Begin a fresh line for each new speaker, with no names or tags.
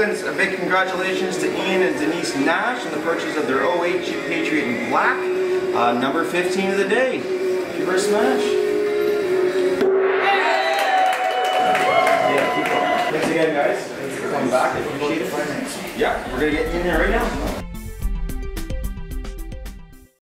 Stricklands, a big congratulations to Ian and Denise Nash on the purchase of their '08 Jeep Patriot in black. Number 15 of the day. Give her a smash.